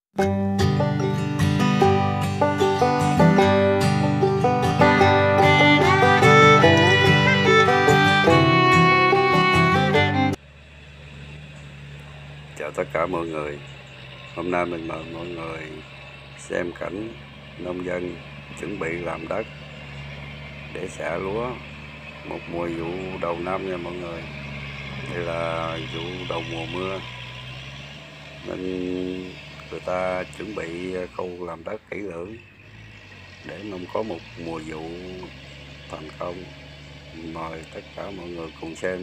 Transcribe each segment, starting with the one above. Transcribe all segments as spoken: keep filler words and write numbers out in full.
Chào tất cả mọi người. Hôm nay mình mời mọi người xem cảnh nông dân chuẩn bị làm đất để xạ lúa một mùa vụ đầu năm nha mọi người. Đây là vụ đầu mùa mưa nên người ta chuẩn bị khâu làm đất kỹ lưỡng để mong có một mùa vụ thành công. Mời tất cả mọi người cùng xem.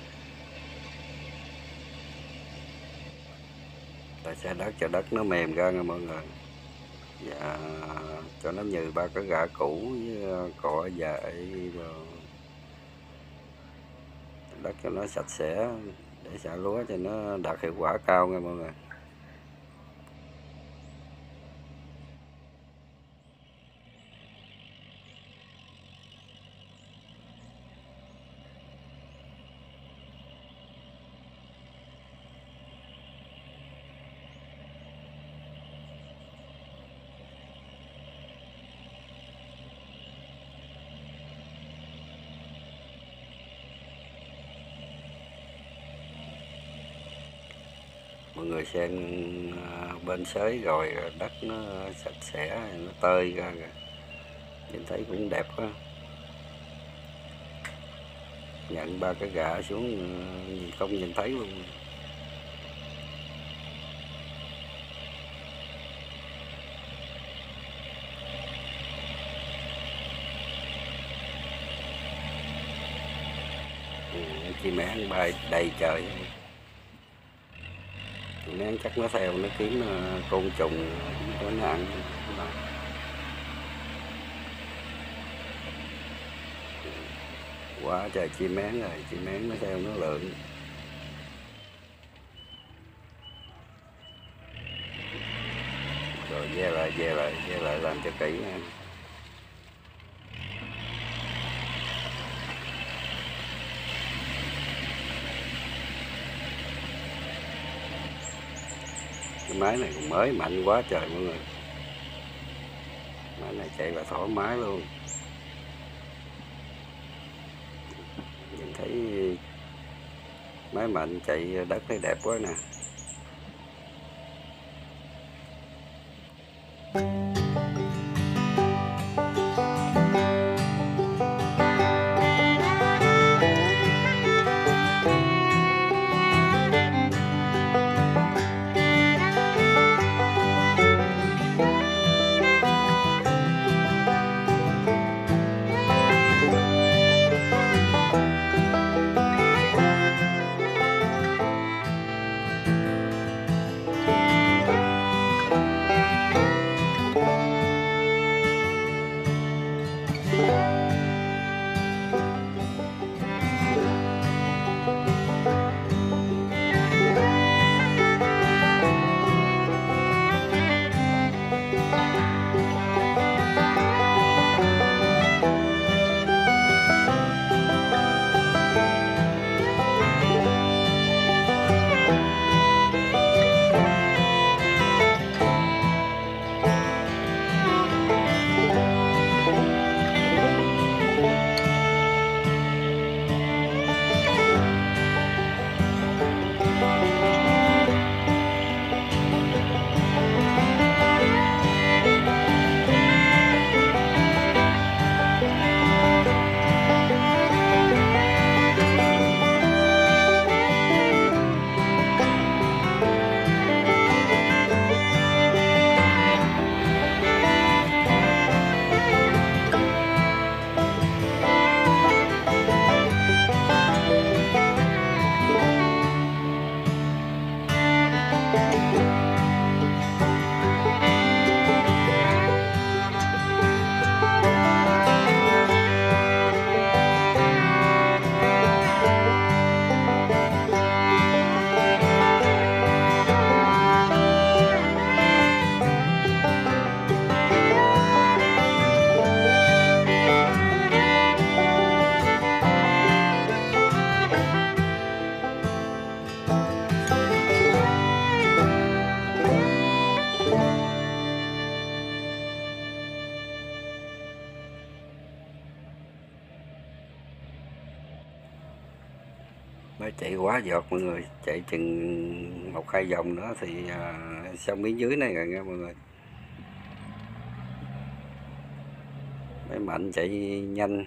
Ta sẽ đất cho đất nó mềm ra nha mọi người, và cho nó như ba cái gạ cũ với cọ dại rồi đất cho nó sạch sẽ để xạ lúa cho nó đạt hiệu quả cao nha mọi người. Mọi người xem bên xới rồi đất nó sạch sẽ, nó tơi ra rồi, nhìn thấy cũng đẹp quá. Nhận ba cái gạ xuống nhìn không nhìn thấy luôn. Ừ, chim én bay đầy trời. Chim én chắc nó theo nó kiếm côn trùng có nó ăn. Quá trời chim én rồi, chim én nó theo nó lượn. Rồi ve lại, ve lại, ve lại làm cho kỹ nha. Cái máy này còn mới mạnh quá trời mọi người. Máy này chạy là thoải mái luôn. Nhìn thấy máy mạnh chạy đất thấy đẹp quá nè. Mới chạy quá giọt mọi người, chạy chừng một hai vòng nữa thì à, xong miếng dưới này rồi nha mọi người. Mấy Mạnh chạy nhanh.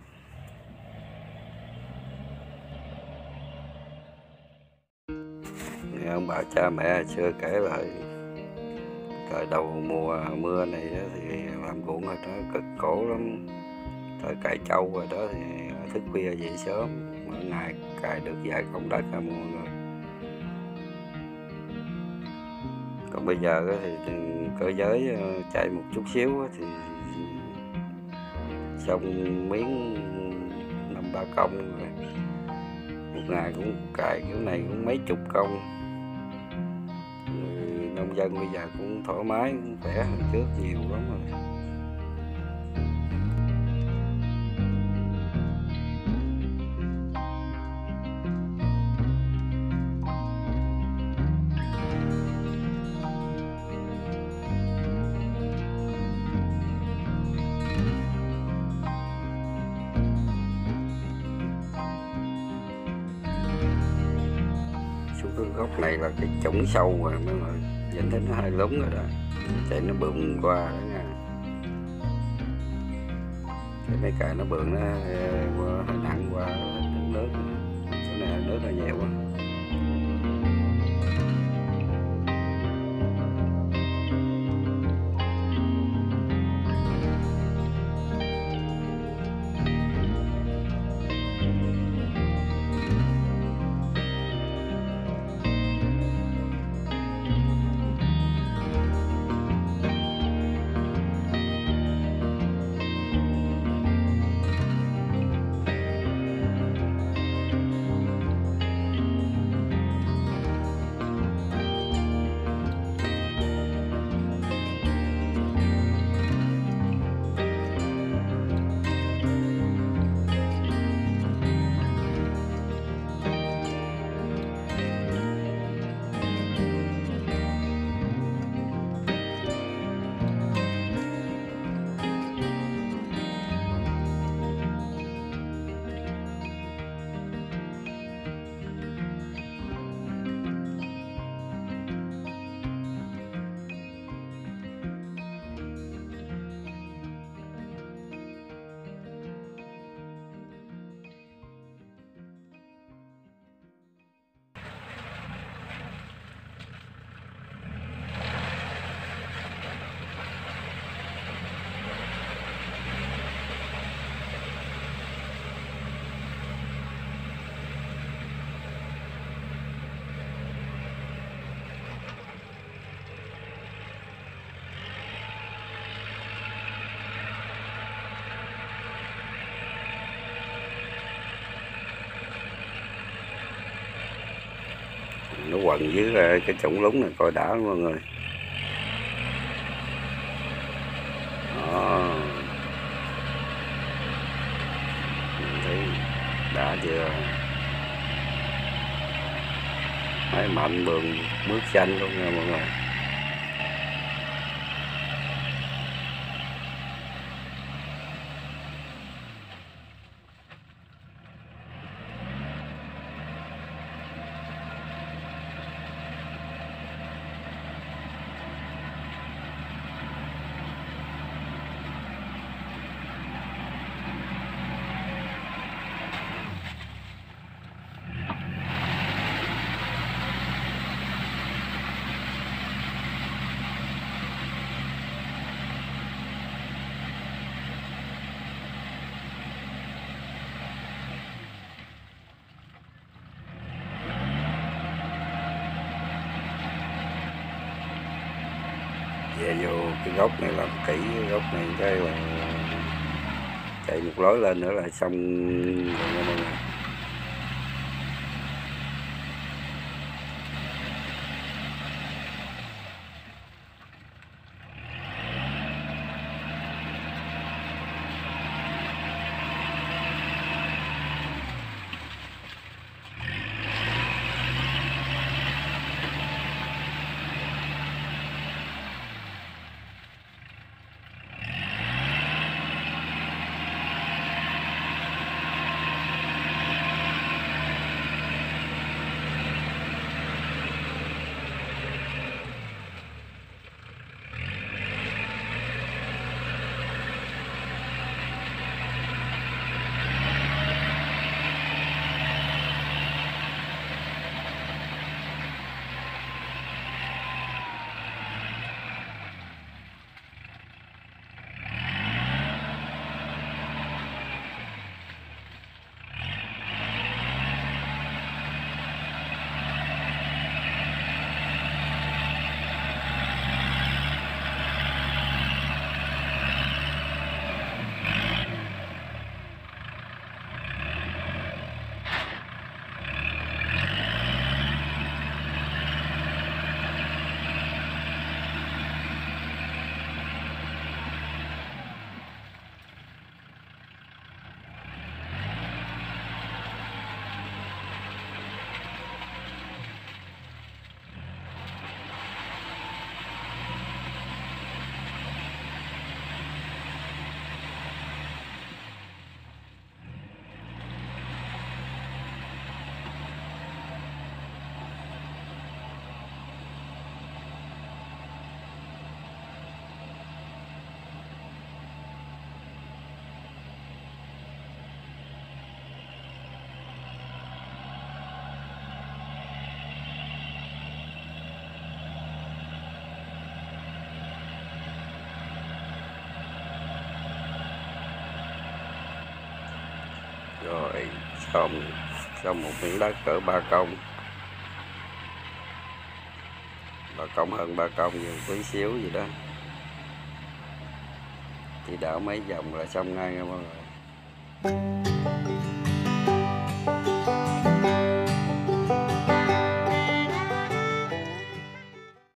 Nghe ông bà cha mẹ xưa kể lại thời đầu mùa mưa này thì làm ruộng rồi đó cực khổ lắm. Thời cày trâu rồi đó thì thức khuya dậy sớm, mỗi ngày cày được vài công đất à mọi người. Còn bây giờ thì cơ giới chạy một chút xíu thì xong miếng năm ba công rồi. Một ngày cũng cày kiểu này cũng mấy chục công. Người nông dân bây giờ cũng thoải mái, cũng khỏe hơn trước nhiều lắm rồi. Cái gốc này là cái trũng sâu rồi mấy người, nhìn thấy nó hơi lúng rồi đó, chạy nó bườm qua đó nha. Cái mấy cài nó bườm nó hơi nặng qua nước, chỗ này nước hơi nhiều quá. Nó quần dưới cái trũng lúng này coi đã lắm mọi người. Đó, thấy đã chưa? Mấy Mạnh bườm bước xanh luôn nha mọi người. Về vô cái gốc này làm kỹ, cái gốc này cái là chạy một lối lên nữa là xong rồi nha mọi người. công, xong một miếng đất cỡ ba công, ba công hơn ba công nhiều tí xíu gì đó, thì đảo mấy vòng là xong ngay nha mọi người.